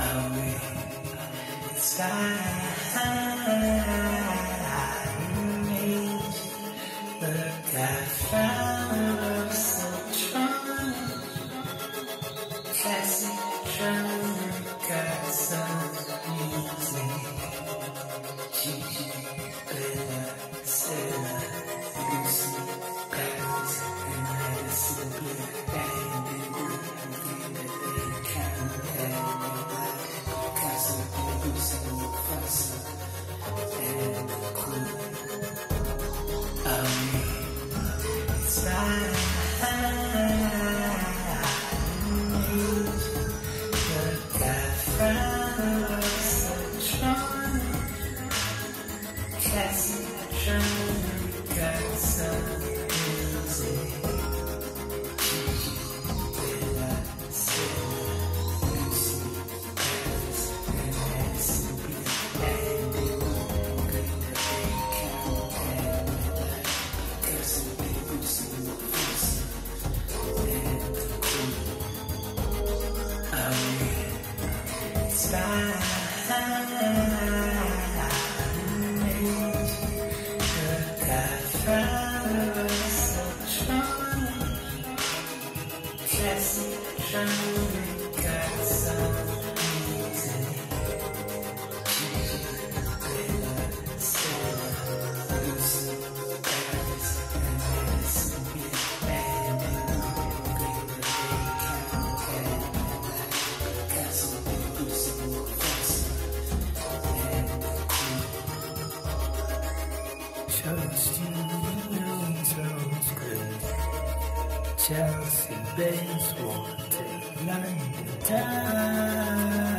Chelsea Bays won't take London down.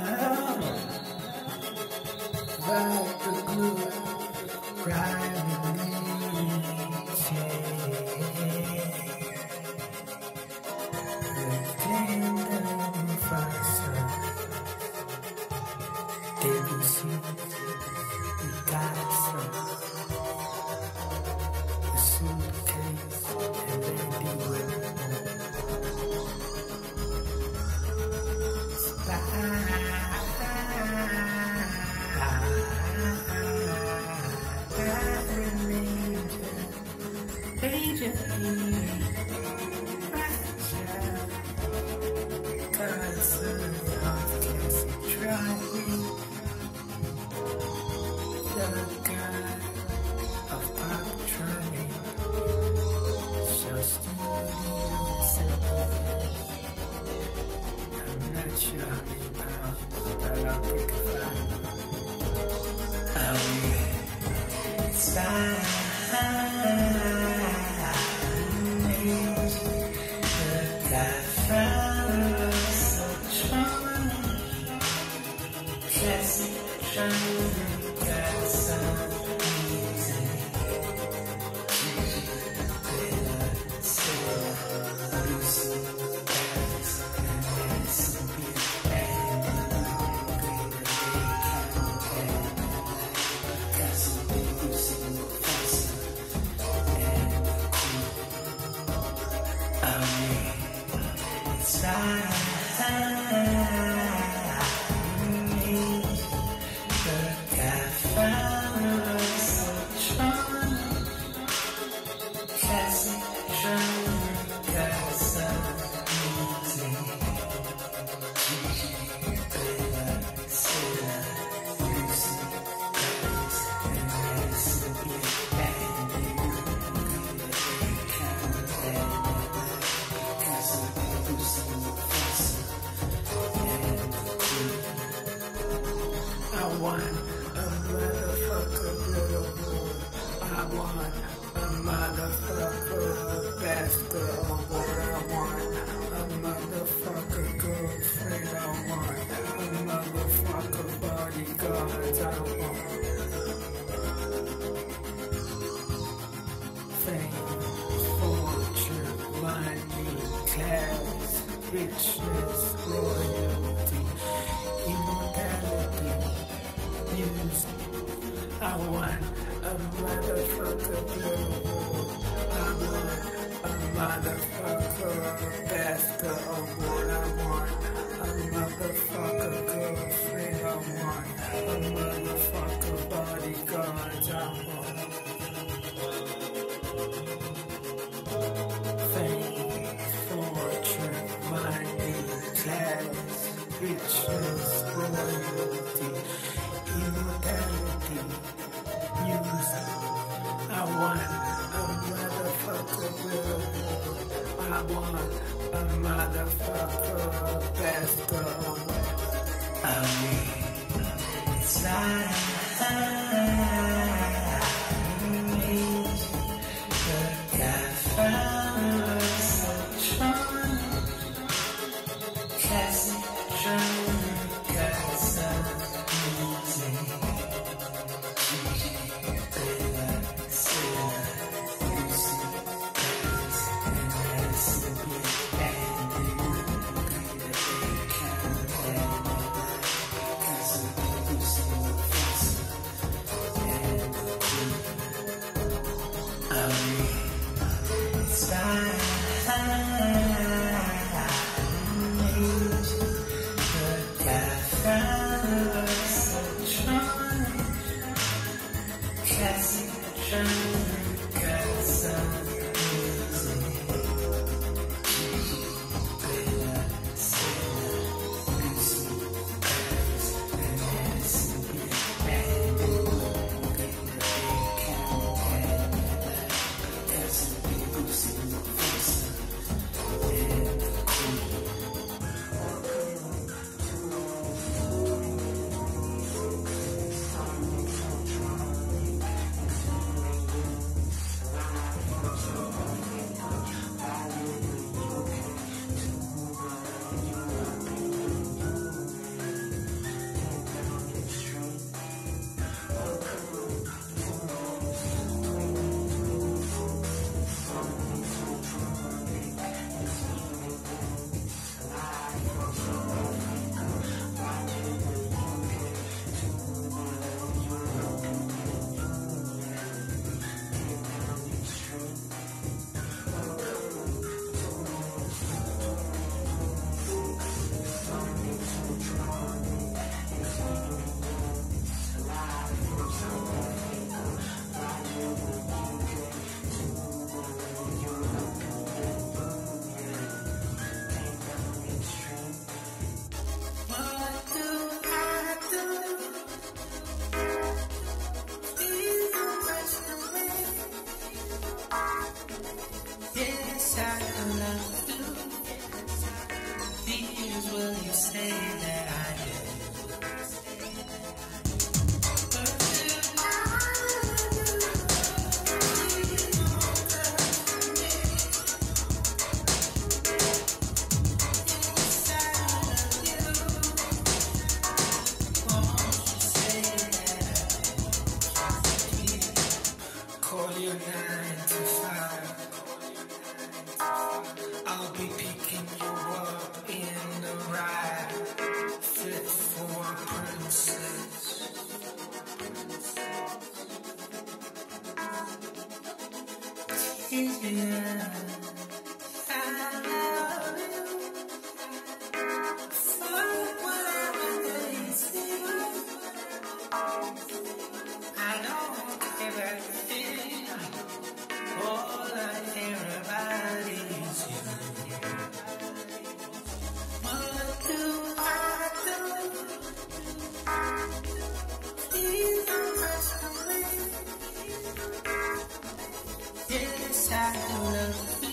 Ride the good, ride the richness, royalty, immortality, music. I want a motherfucker blue. I want a motherfucker basket of what I want. A motherfucker girl. riches, royalty, immortality, music. I want a motherfucker real. I want a motherfucker best of. I mean, it's Yes, I love you.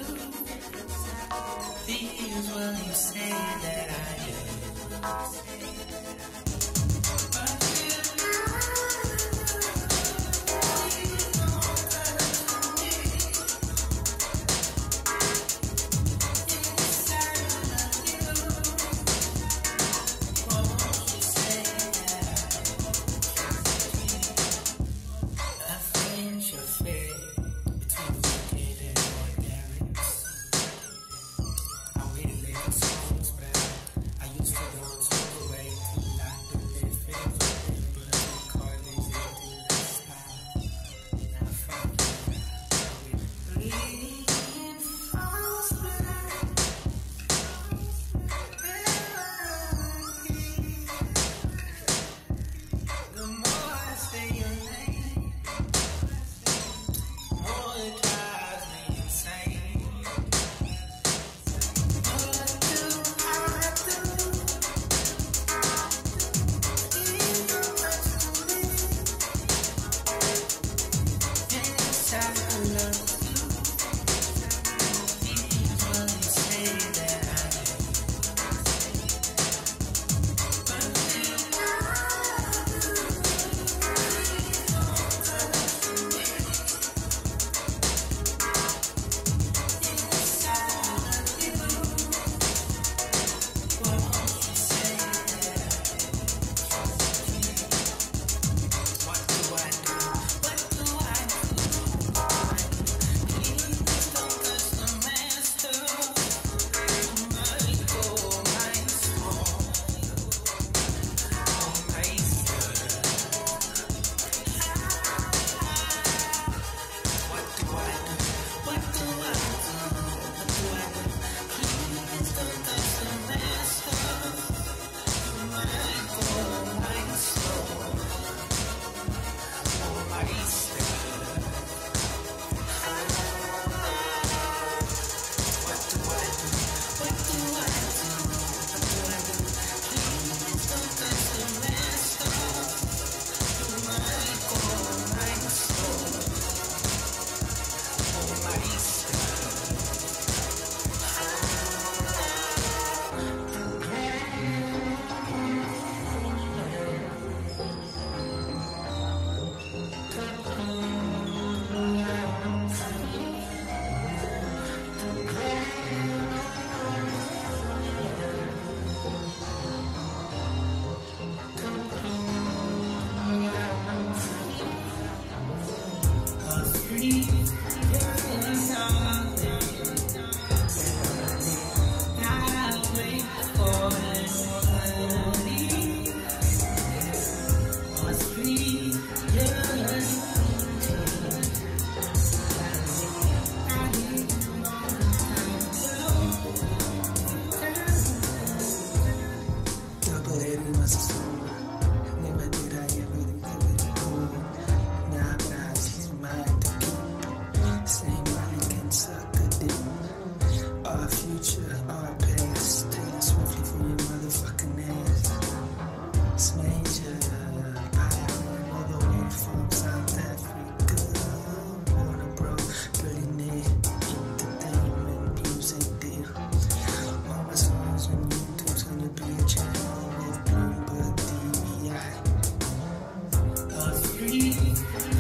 Never did I ever live it cool. Now I'm not his mind to keep. Same money can suck a dick. Our future, our past. Take it swiftly for your motherfucking ass. It's Maejah. I all the way from South Africa. Born a bro, billionaire, entertainment, music deal. All my songs on YouTube's gonna be a channel with Bloomberg DVI. A street,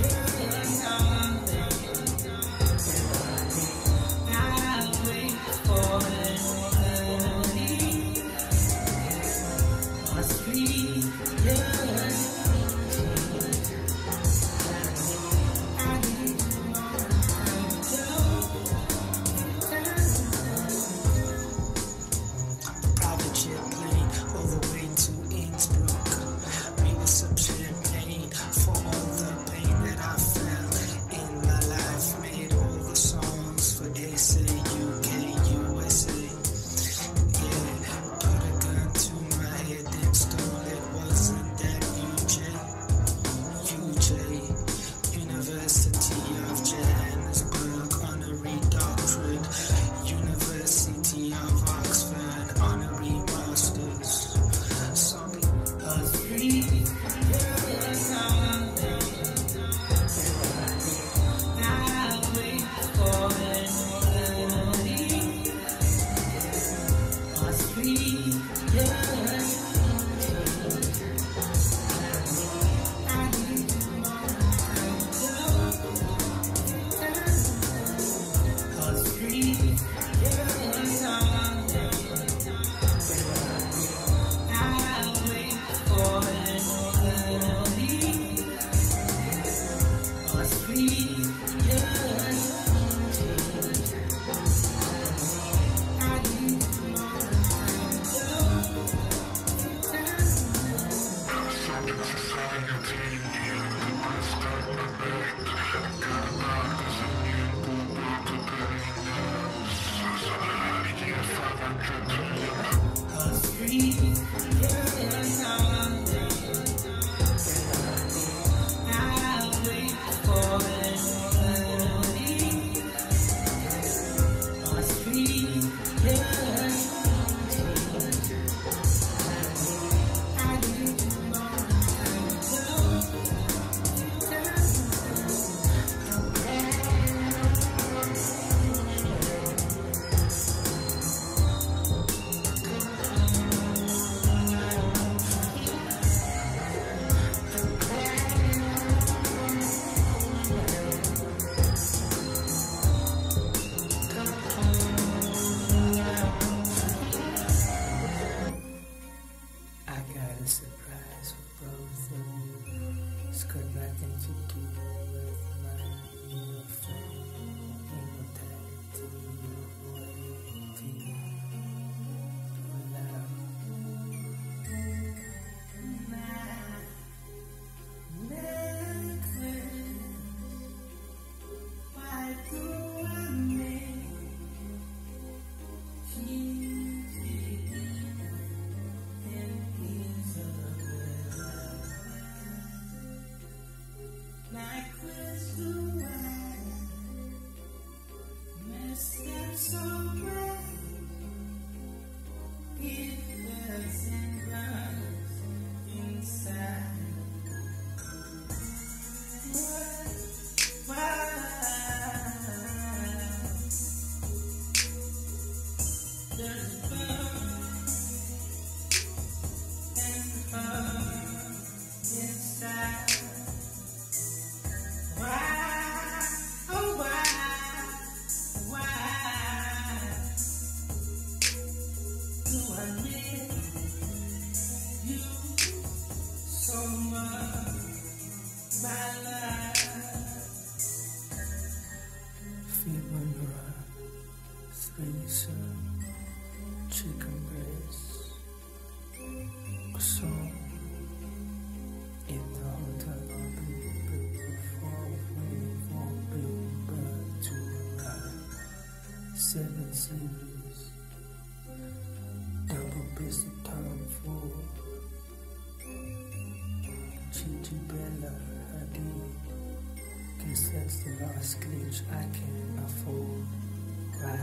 I wait for it. A street, private jet plane all the way to Innsbruck. We were some champagne for all the pain that I felt in my life. Made all the songs for SA, UK, USA. Yeah, put a gun to my head and stole it. Wasn't that UJ, University of Johannesburg, honorary doctorate, University of Oxford, honorary masters. Sorry, a street, I wait for it. A street, surprise for both of you. It's got nothing to do with my immortality or waiting to love. My necklace, why do I make so bright, it doesn't run inside. Why does it burn and burn inside? Why, oh why? Chicken breast, a song in the hotel lobby before waiting for Big Bird to arrive. 7 series, double busy time for Bella Hadid. Guess that's the last glitch I can afford. Why?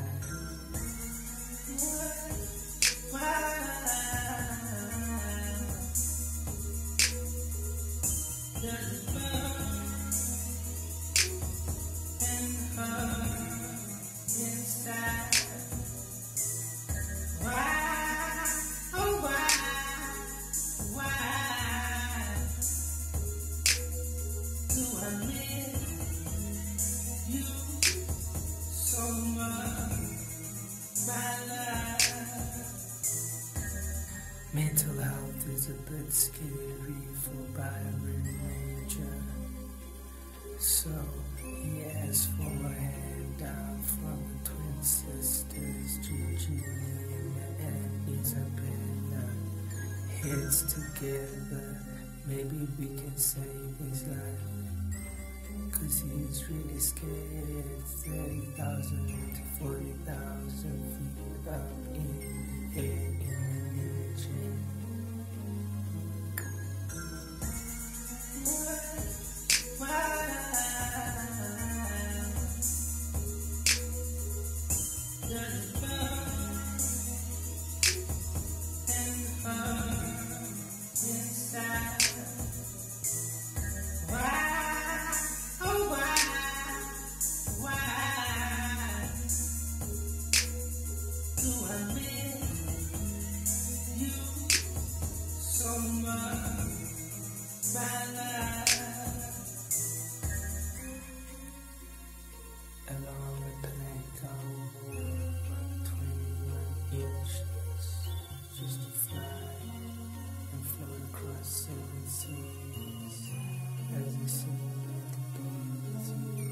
Does it burn and hurt inside? Why? Oh, why? Do I miss you so much, my love? Mental health is a bit scary for Byron Maejah, so he asked for a handout from the twin sisters, Gigi and Isabella. Heads together, maybe we can save his life. 'Cause he's really scared. 30,000 to 40,000 feet up in the air in the region. Does it burn and hurt inside? Do I miss you so much, my love? Along the plank on 21 inches, just to fly and float across 7 seas as you sing with you.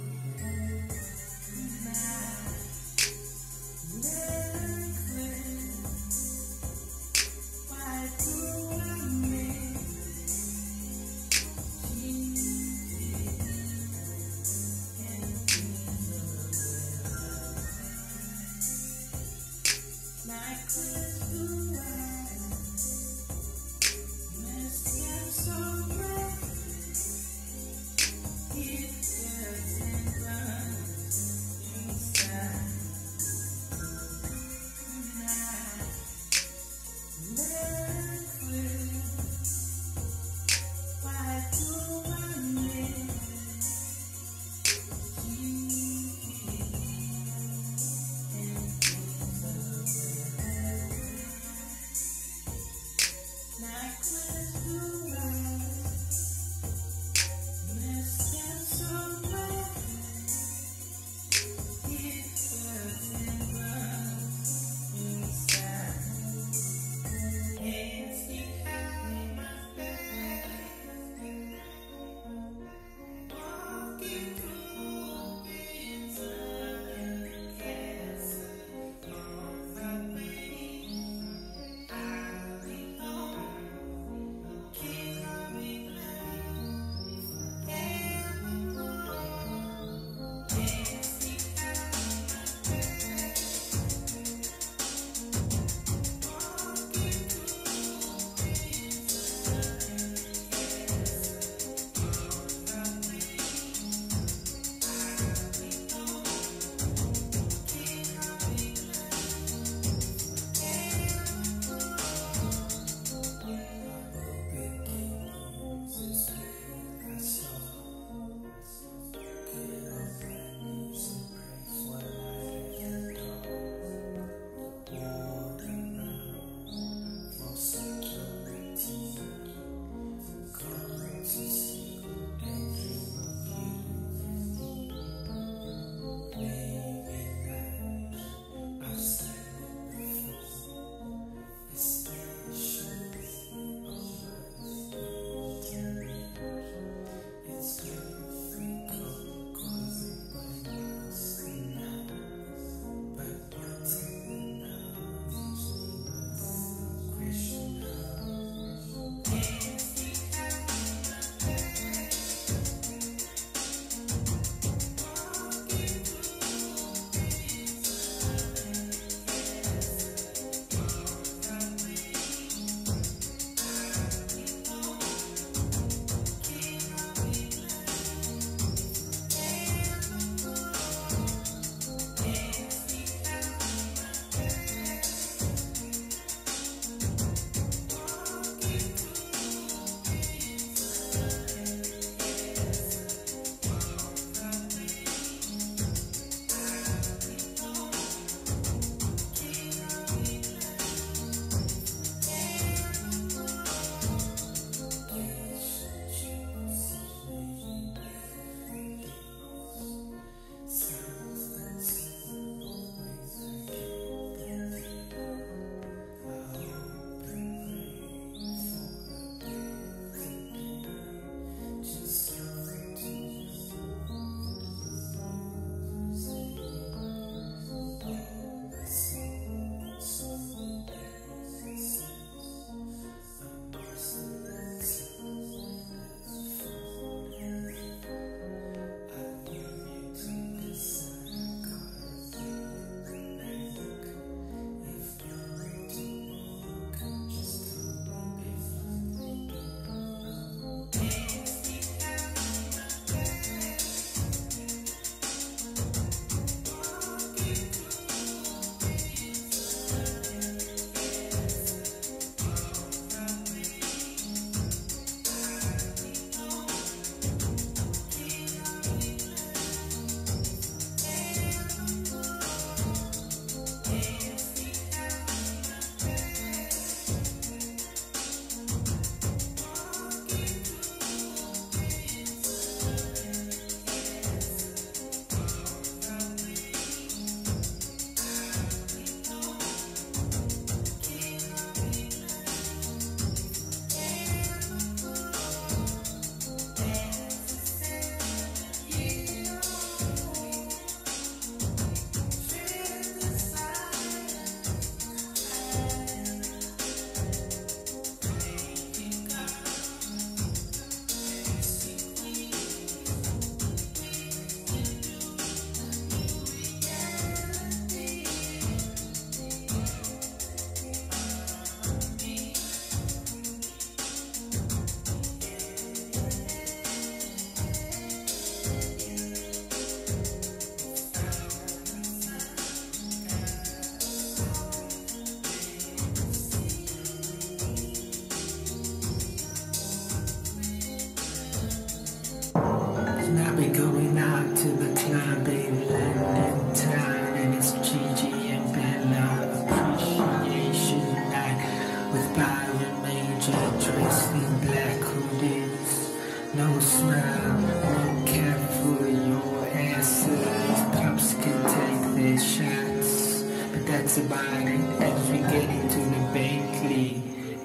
And I'll be going out to the club in London town, and it's Gigi and Bella appreciation night with Byron Maejah dressed in black hoodies. No smile, no cap for your asses. Pups can take their shots, but that's about it as we get into the Bentley.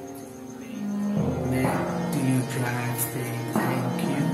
Man, do you drive there? Thank you.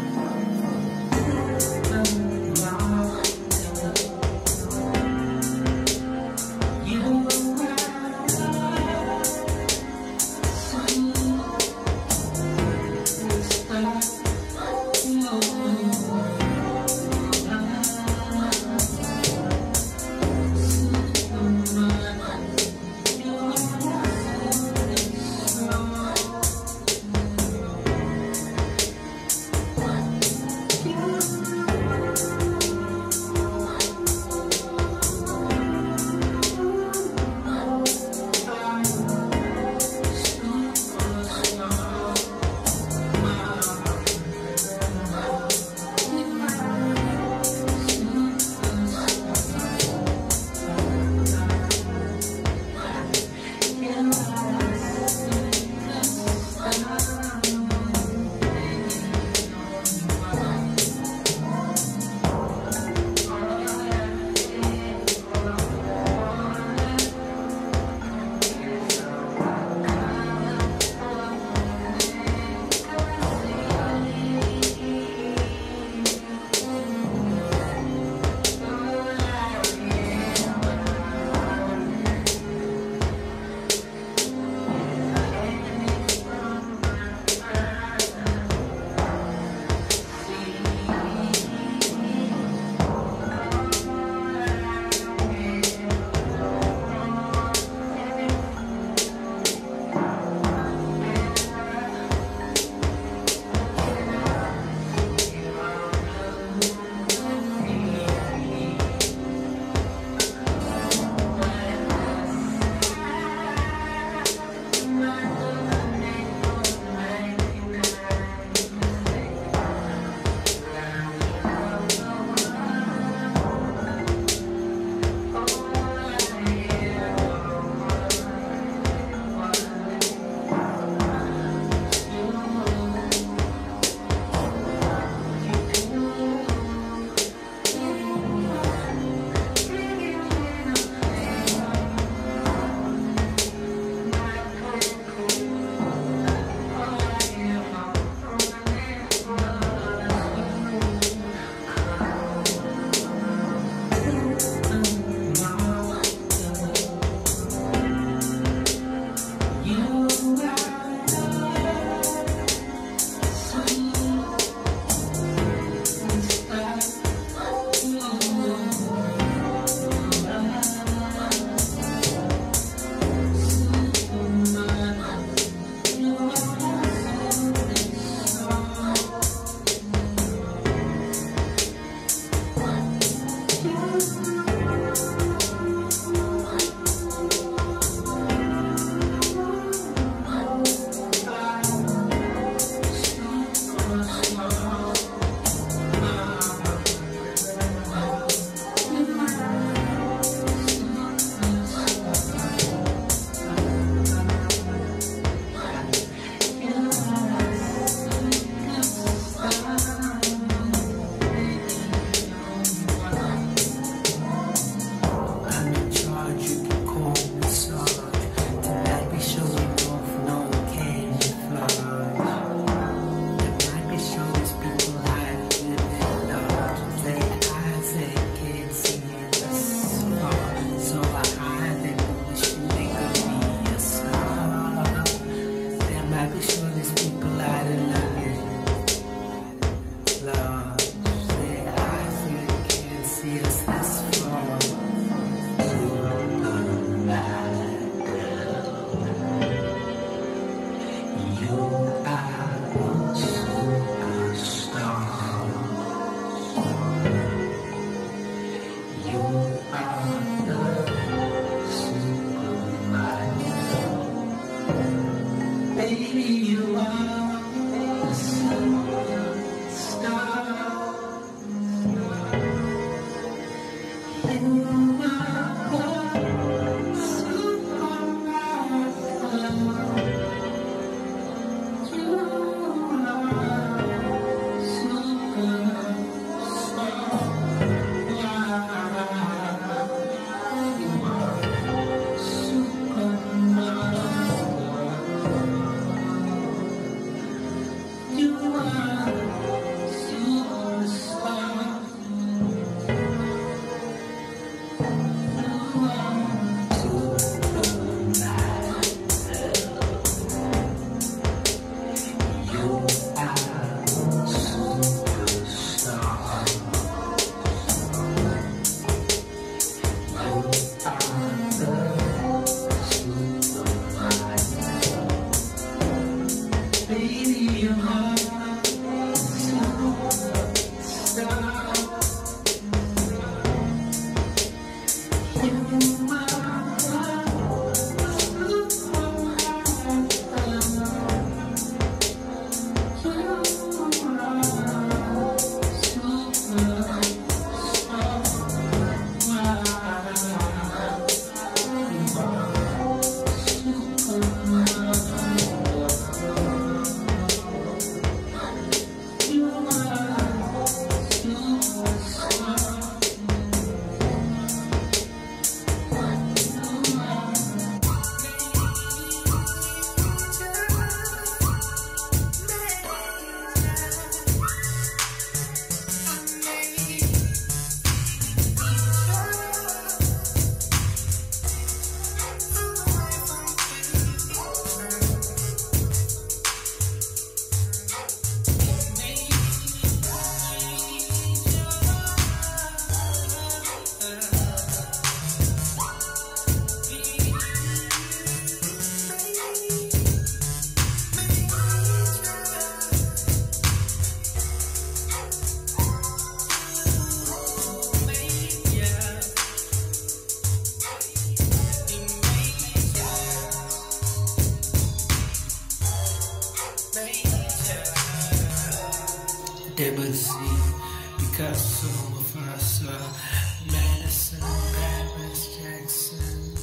Versigh, Picasso, Versigh, Madison, Paris, Jackson,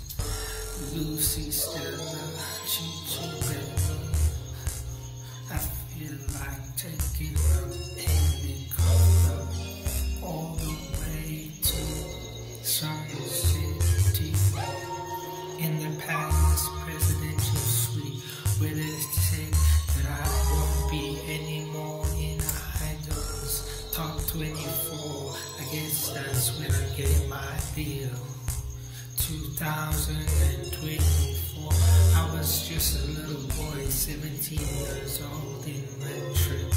Lucy, Stella, Chichi, Bella. I feel like taking a helicopter all the way to some city in the palace presidential suite where they said that I won't be anymore in Idols Top 24. I guess that's when I get my deal. 2024, I was just a little boy, 17 years old in that trip.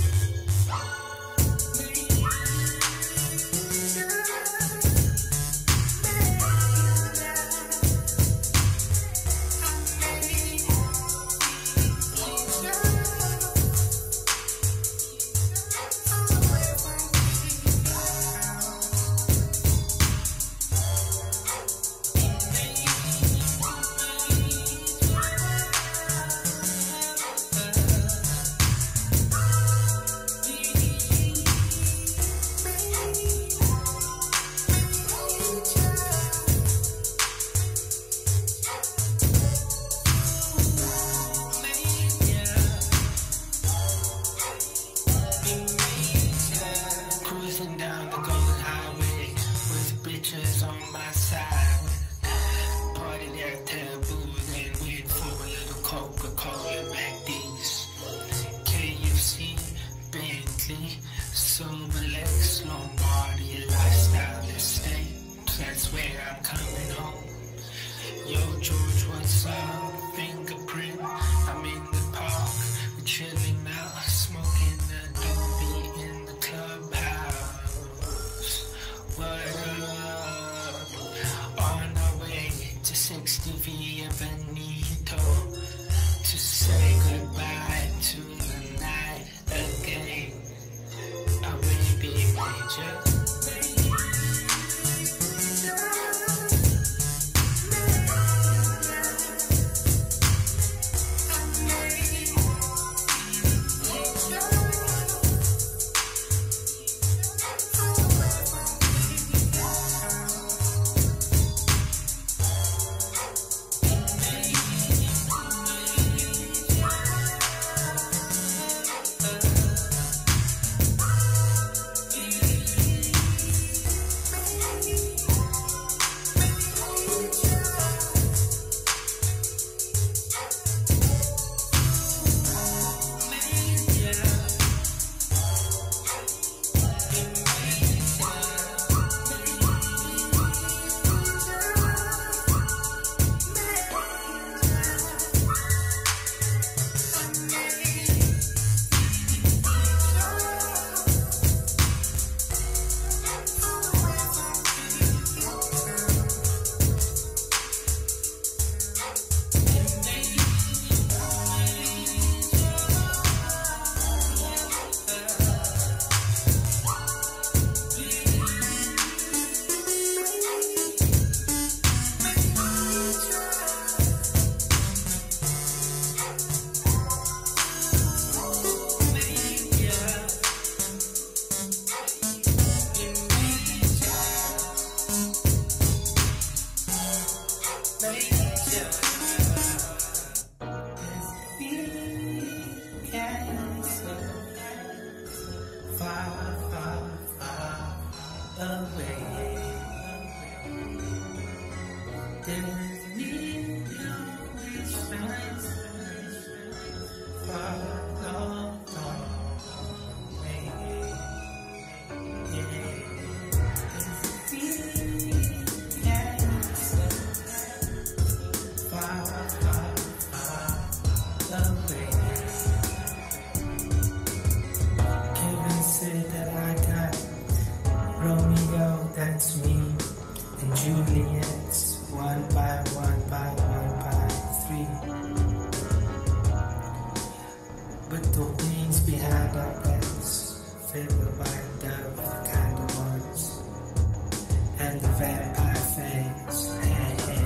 But the wings behind our backs fill the white dove kind of ones, and the vampire fades. Hey, hey.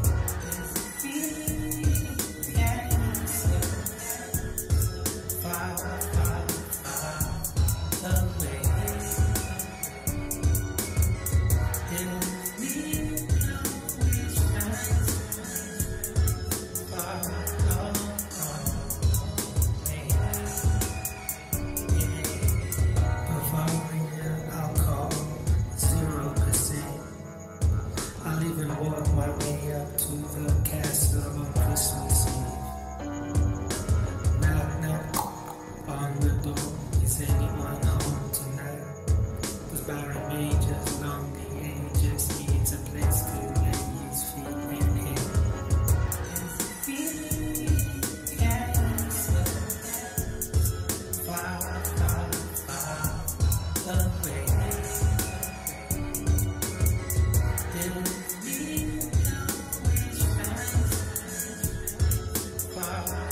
Far, far, far away. Didn't need no reasons. Far, far away. Performing alcohol, 0%. I'll even walk my way up to the castle on Christmas Eve. Knock, knock on the door. Is anyone home tonight? 'Cause Maejah's lonely and he just needs a place to lay his feet in him. Far, far, far away. Didn't need no reasons. Far away.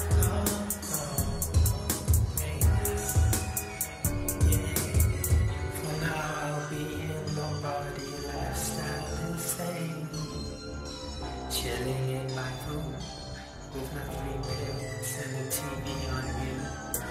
For now I'll be in nobody lifestyle insane, chilling in my room with my 3 beds and the TV on mute.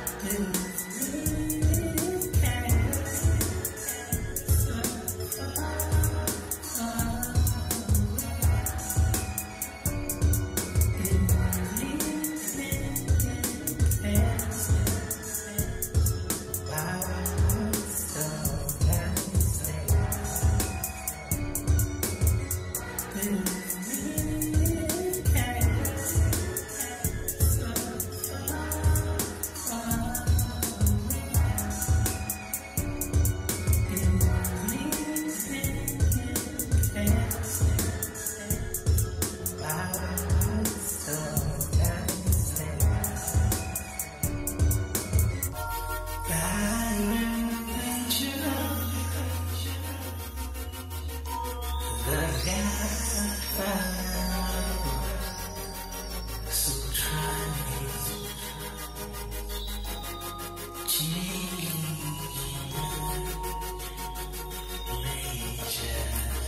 So try me, Maejah,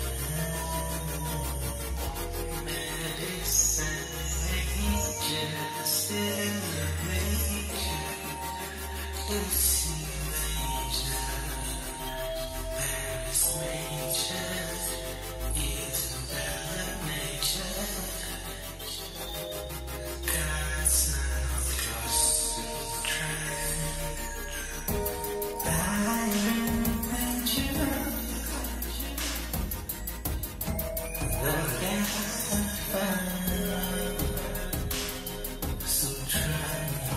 medicine, Maejah, still Maejah, Versigh, Maejah, Paris, Maejah, Isabella, Maejah, God's not close to try. So try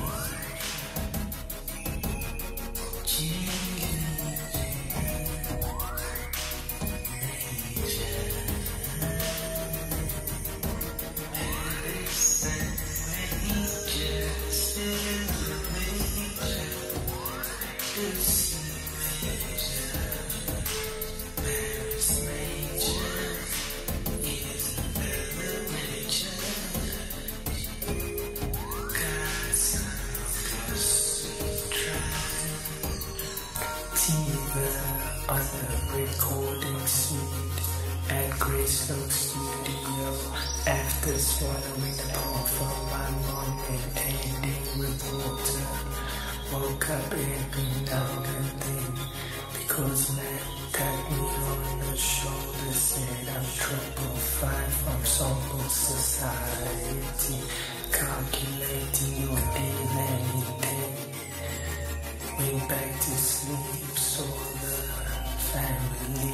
on the recording suite at Graceful Studio. After swallowing all from my mom and ending with water, woke up every now and then because Matt tapped me on the shoulder, said I'm trouble 5 from Somber Society, calculating your day. Went back to sleep, saw the family.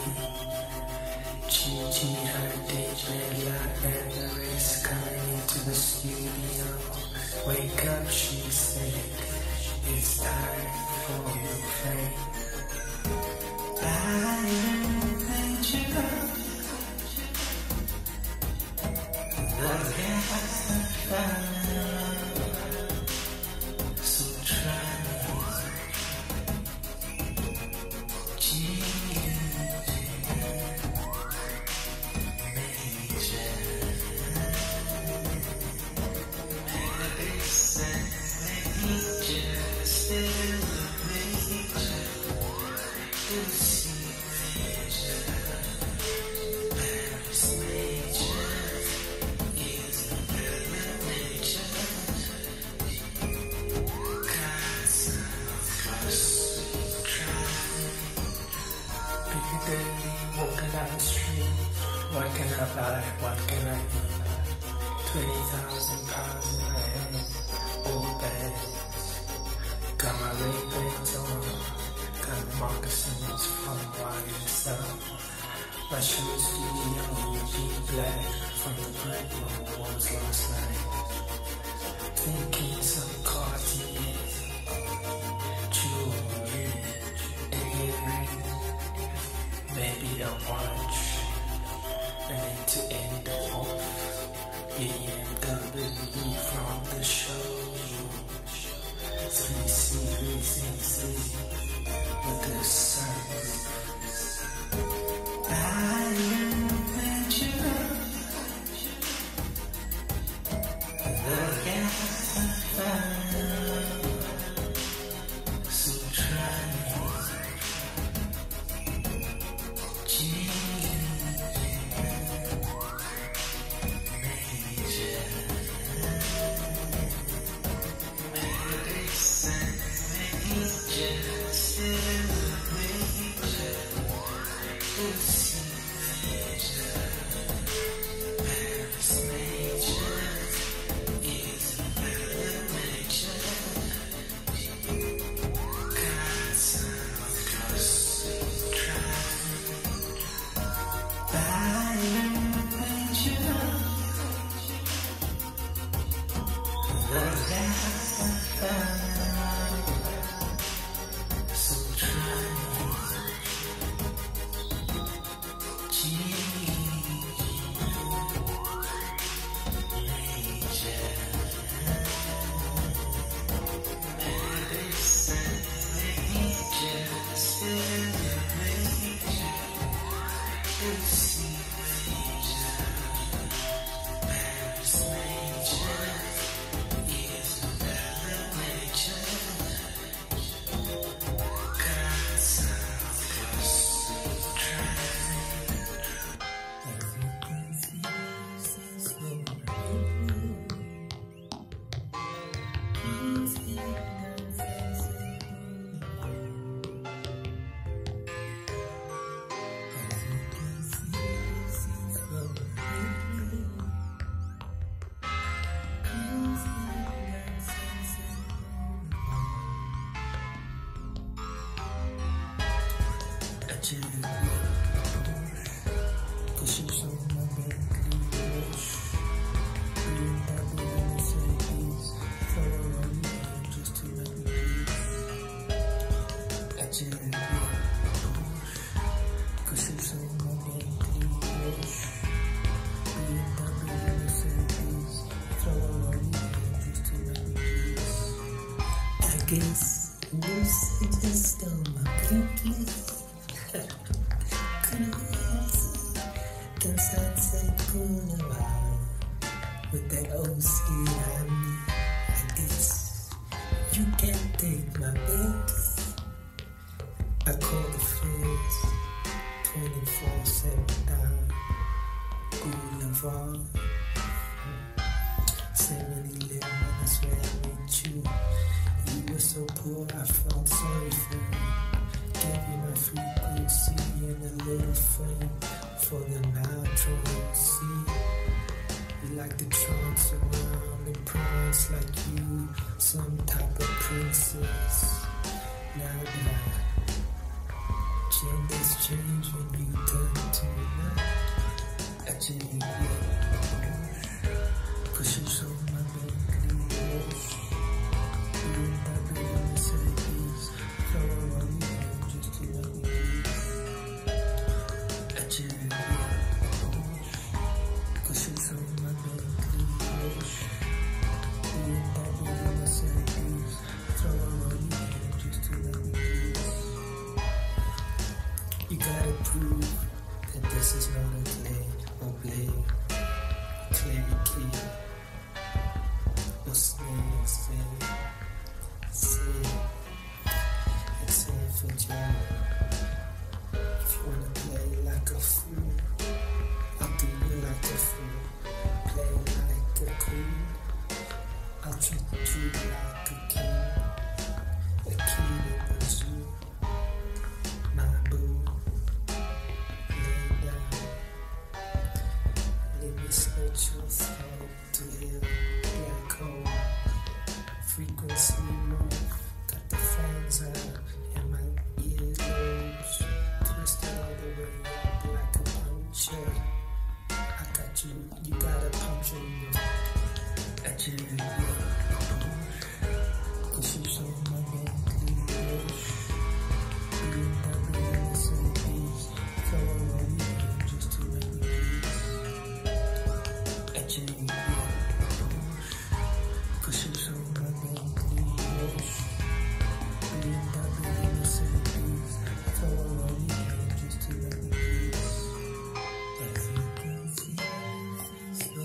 Gigi, her DJ, and the rest coming into the studio. Wake up, she said, it's time for your fame. I made you love so try me. Maejah, Walking down the street, what can I buy, what can I eat? 20,000 pounds in my hand, old bags. Got my Ray-Bans on, got the moccasins from YSL. My shoes be yellow, deep black, from the brick walls last night. Thinking some Cartier, jewelry, earrings. Maybe a watch, I need to end off BMW from the show. 3C with the sunroof. I love you, look at so try. Guess you just stole my pinky. Couldn't answer. Can sunset cool around with that old skin on me? I guess you can't take my pinky. I call the feds 24/7 down. Boulevard 7-Eleven, that's where I met you. You were so poor, I felt sorry for you. Gave you my frequency and a little frame for the nitro. See, you like to trance around and prance like you, some type of princess. Now that genders change when you turn to me. I change, push you so my Bentley wash. You gotta prove that this is not a clay or play, clay key, or snake, say. treat like a king in the zoo. My boo, lay down. Let me slit your throat to heal black hole. Frequency move, got the fans out in my earlobes. Twisted all the way up like a puncture. I got you, you got a puncture in your agility. Cause you so magnetically close. You and I be in the same piece. So I'm only here just to make me peace. Agility. Cause you so magnetically close. You and I be in the same piece. So I'm only here just to make me peace. As you can see, slow.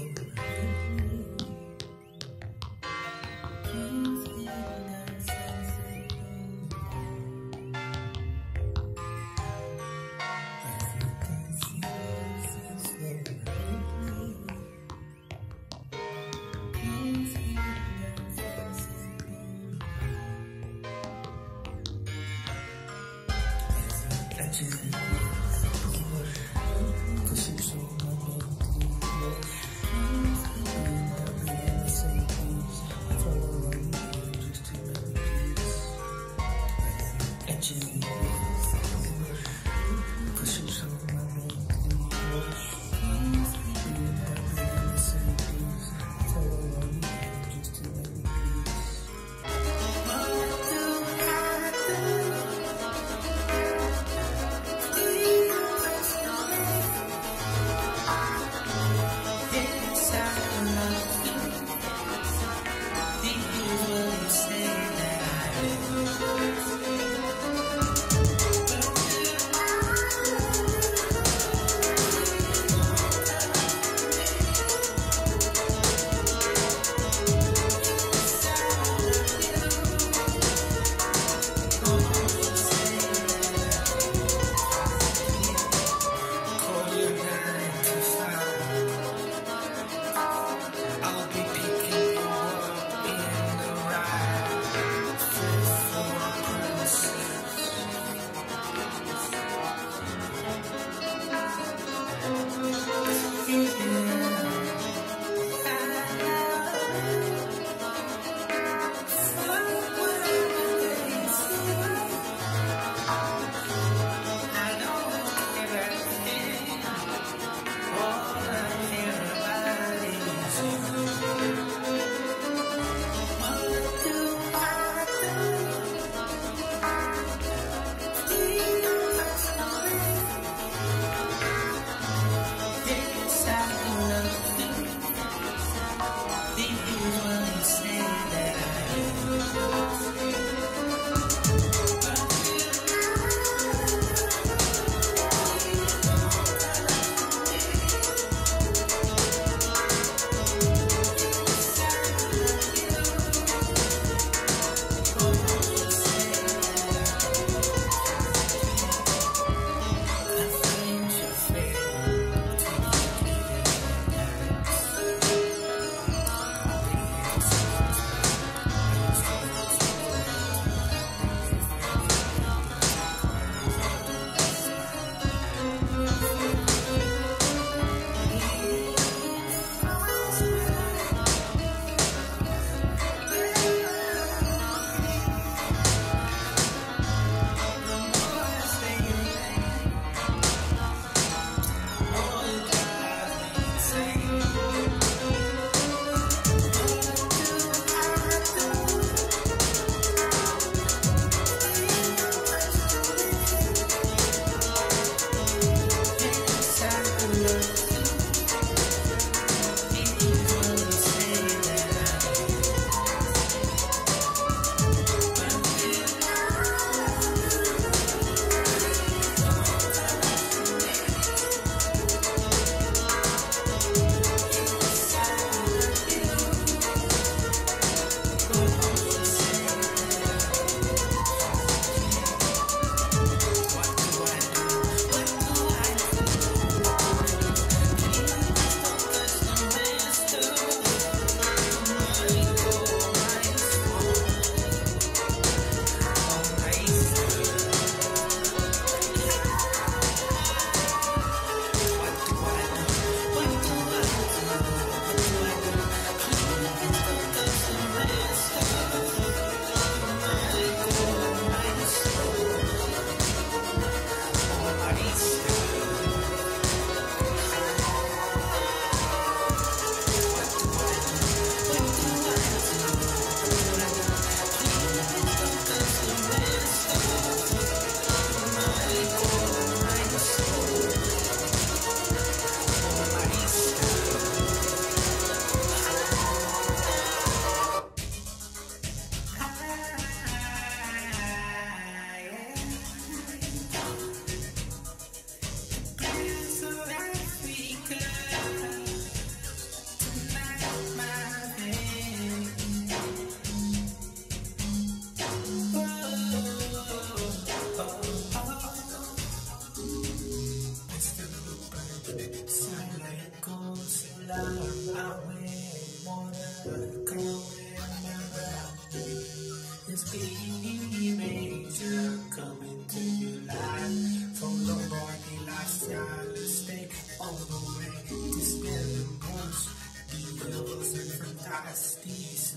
Maejah coming to you live from the morning lifestyle. Stay all the way to Stellenbosch, the hills and fantasties.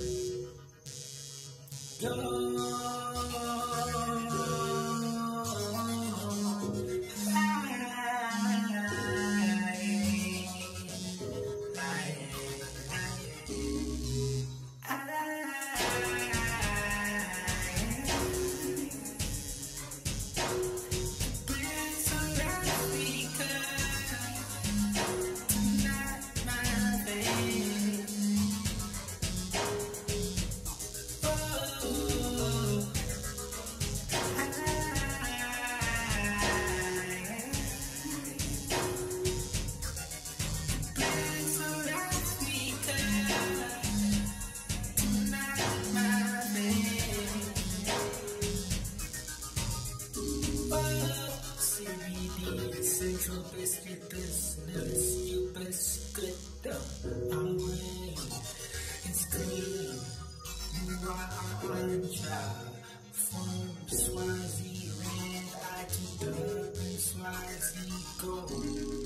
Central biscuit business, you biscuit I'm green, it's green. You are Maejah from Swaziland, I to Durban, Swazi gold.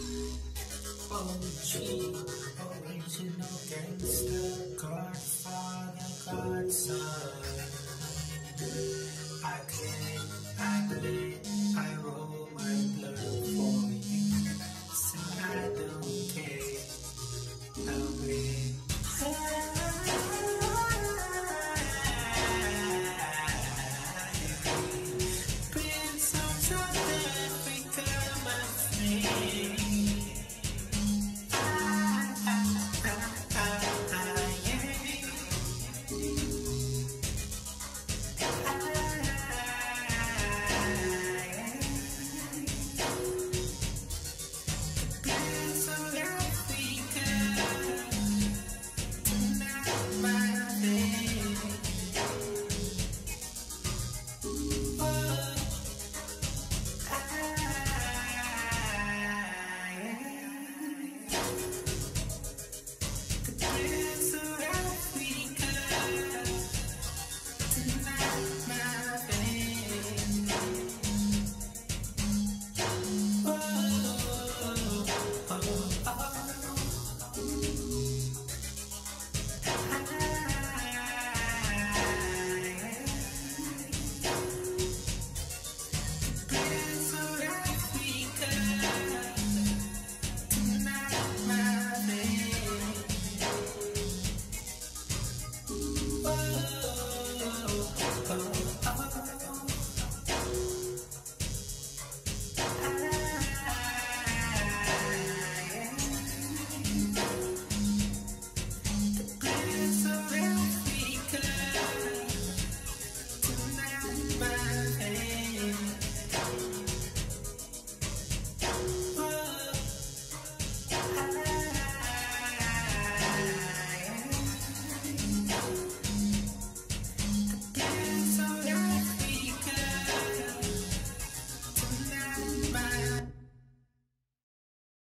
OG, original gangster, Godfather, Godson.